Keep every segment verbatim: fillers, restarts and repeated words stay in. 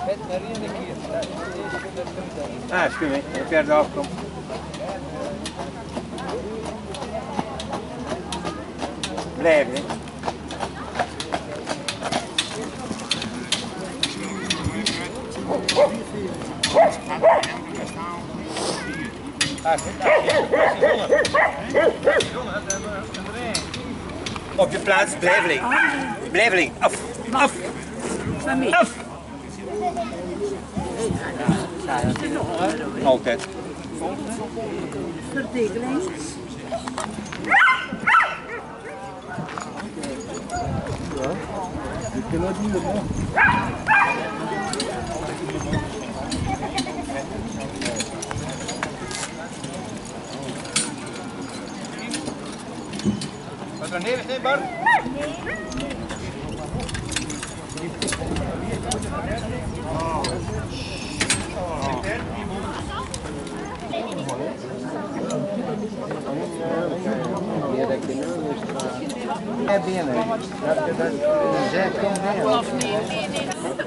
Ah, is goed, hè. Ik heb er afkomen. Blijf, hè. Op je plaats, blijf liggen. Blijf liggen. Af. Af. Af. Altijd. Verdeling. Je kan dat niet doen. Wat er neer is, nee, Bart? Ja, binnen. Dat je dat zegt, kom binnen. Of nee, nee, nee.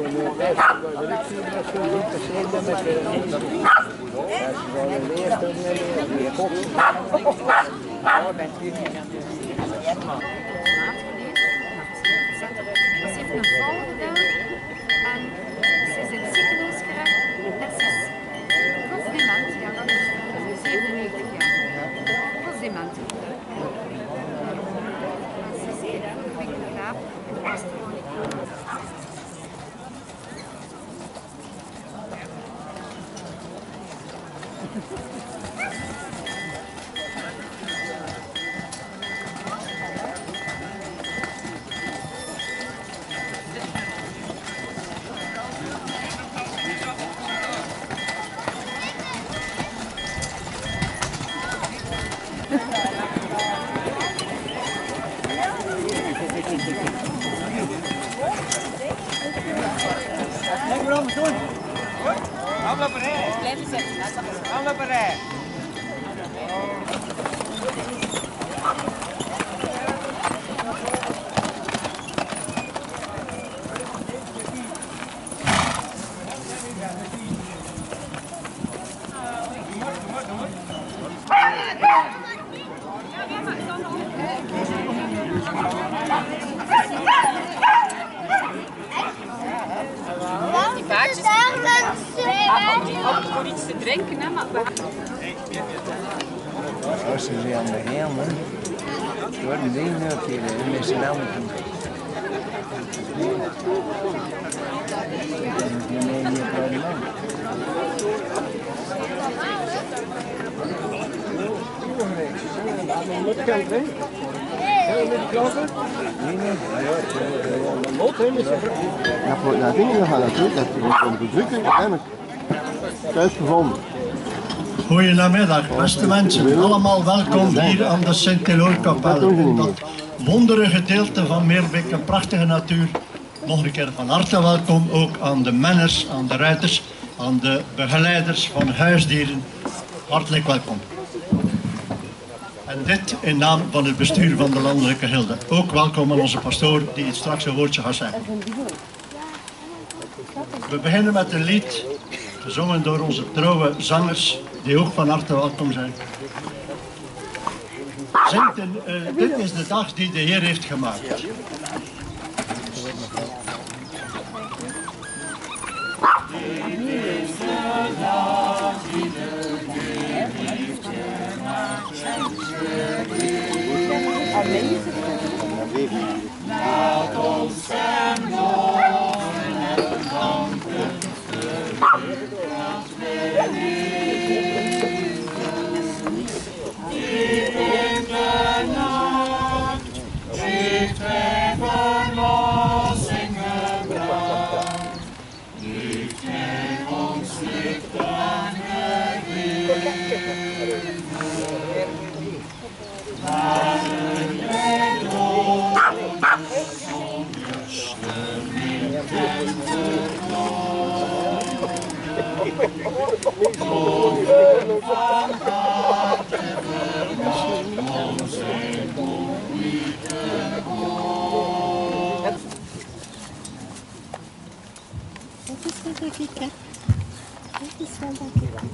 Ze heeft een val gedaan en ze is in het ziekenhuis geraakt en ze is postdement, ja dat is zevenennegentig jaar, postdement. En ze is even begraven in de Posttronica. Blijven zitten, Allemaal rij. die paardjes voor iets te drinken, hè, maar Als ze ze aan de helmen, worden die natuurlijk in de snelheid. Die neem je gewoon mee. Wat kan je drinken? Ja, voor dat ding gaan natuurlijk, dat is een bedrukking uiteindelijk thuis gevonden. Goedemiddag, beste mensen. Allemaal welkom hier aan de Sint-Eloor-kapel. In dat wondere gedeelte van Meerbeek, een prachtige natuur. Nog een keer van harte welkom ook aan de menners, aan de ruiters, aan de begeleiders van huisdieren. Hartelijk welkom. En dit in naam van het bestuur van de Landelijke Gilde. Ook welkom aan onze pastoor die straks een woordje gaat zeggen. We beginnen met een lied, gezongen door onze trouwe zangers, die ook van harte welkom zijn. Zingt in, uh, dit is de dag die de Heer heeft gemaakt. Laat ons hem horen en danken als we die in de nacht heeft hij verlossing gebracht, heeft hij ons licht aangegeven. Laten wij door zonder stemming en boven van harte verwacht om zijn geliefde woord. Dat is wel dat ik heb. Dat is wel dat ik heb.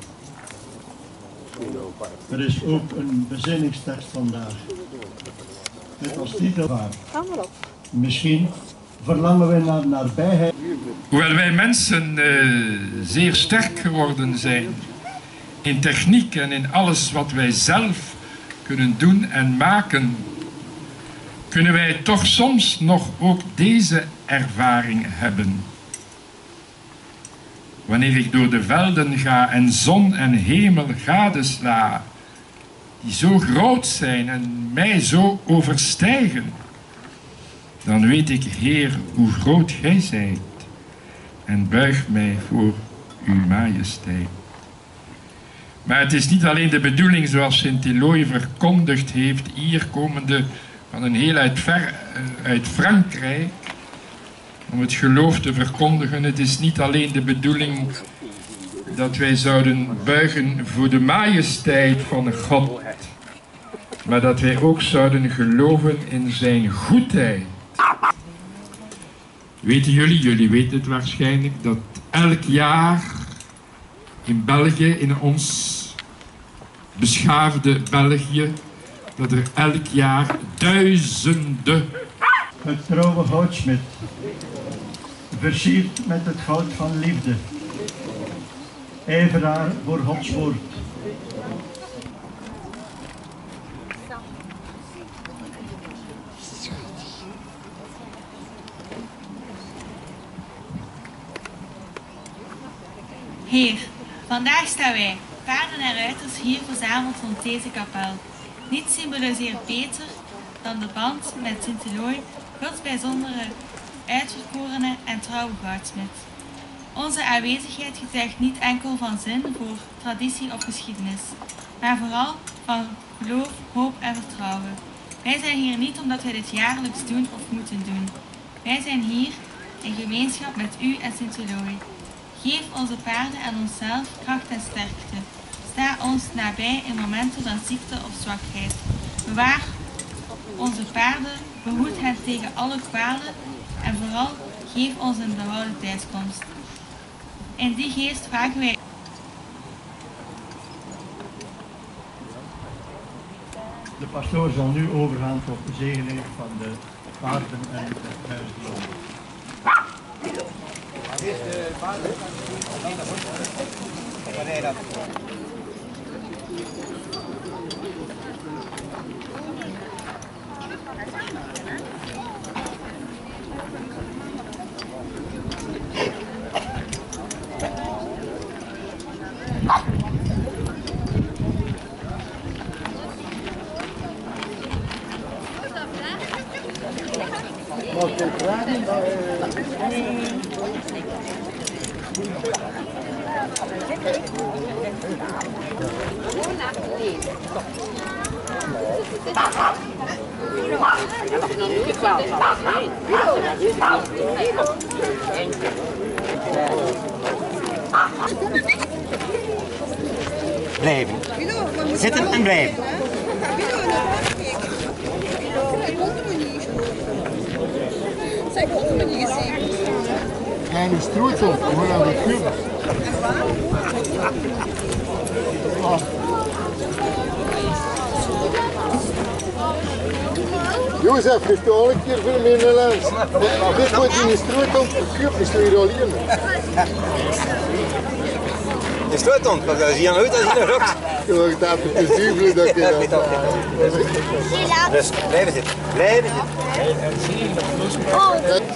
Er is ook een bezinningstekst vandaag. Met als titel waar. Misschien verlangen wij naar nabijheid. Hoewel wij mensen uh, zeer sterk geworden zijn in techniek en in alles wat wij zelf kunnen doen en maken, kunnen wij toch soms nog ook deze ervaring hebben. Wanneer ik door de velden ga en zon en hemel gadesla, die zo groot zijn en mij zo overstijgen, dan weet ik, Heer, hoe groot gij zijt en buig mij voor uw majesteit. Maar het is niet alleen de bedoeling, zoals Sint-Éloi verkondigd heeft, hier komende van een heel uit, ver, uit Frankrijk, om het geloof te verkondigen. Het is niet alleen de bedoeling dat wij zouden buigen voor de majesteit van God, maar dat wij ook zouden geloven in zijn goedheid. Weten jullie, jullie weten het waarschijnlijk, dat elk jaar in België, in ons beschaafde België, dat er elk jaar duizenden... Het trouwe goudsmid, versierd met het goud van liefde, ijveraar voor Gods woord. Heer, vandaag staan wij, paarden en ruiters, hier verzameld rond deze kapel. Niets symboliseert beter dan de band met Sint-Éloi, Gods bijzondere, uitverkorene en trouwe goudsmid. Onze aanwezigheid getuigt niet enkel van zin voor traditie of geschiedenis, maar vooral van geloof, hoop en vertrouwen. Wij zijn hier niet omdat wij dit jaarlijks doen of moeten doen. Wij zijn hier in gemeenschap met u en Sint-Éloi. Geef onze paarden en onszelf kracht en sterkte. Sta ons nabij in momenten van ziekte of zwakheid. Bewaar onze paarden, behoed hen tegen alle kwalen en vooral geef ons een behouden thuiskomst. In die geest vragen wij. De pastoor zal nu overgaan tot de zegening van de paarden en de huisdieren. Blijven. Zitten en blijven. Kleine stroetel, gewoon aan de kub. Jozef, heeft u al een keer voor mij in de lens? Dit wordt in de stroetel, de kub is weer al hier. De stroothond, want dat zie je nooit als je nog rokt. Ik wacht even te zwiebelen dat je dat... Dus blijven zitten, blijven zitten. Oh.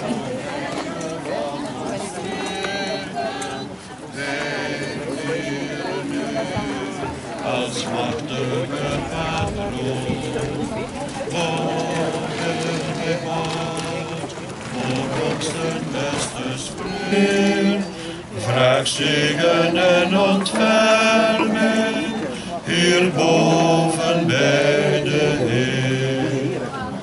Als machtige patroon, worden bewaard, voor ons de beste speer. Vraag zegen en ontferming, hierboven bij de Heer.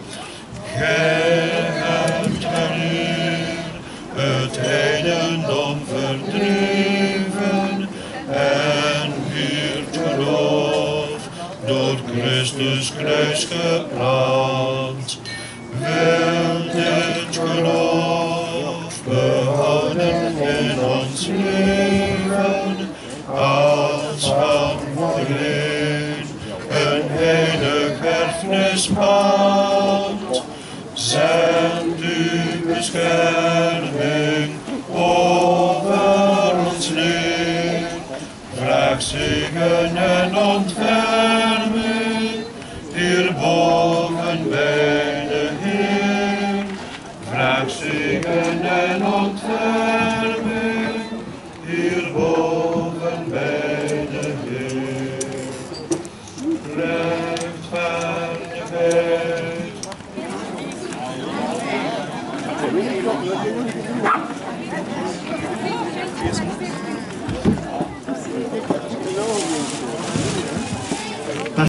Gij hebt Heer het heidendom verdreven en hield geloof door Christus kruis gebrand. Wil dit geloof behouden in ons leven als van voorheen een heilig erfenisband. Zend uw bescherming over ons neer. Vraag zegen en ontferming hierboven bij de Heer. Vraag zegen en ontferming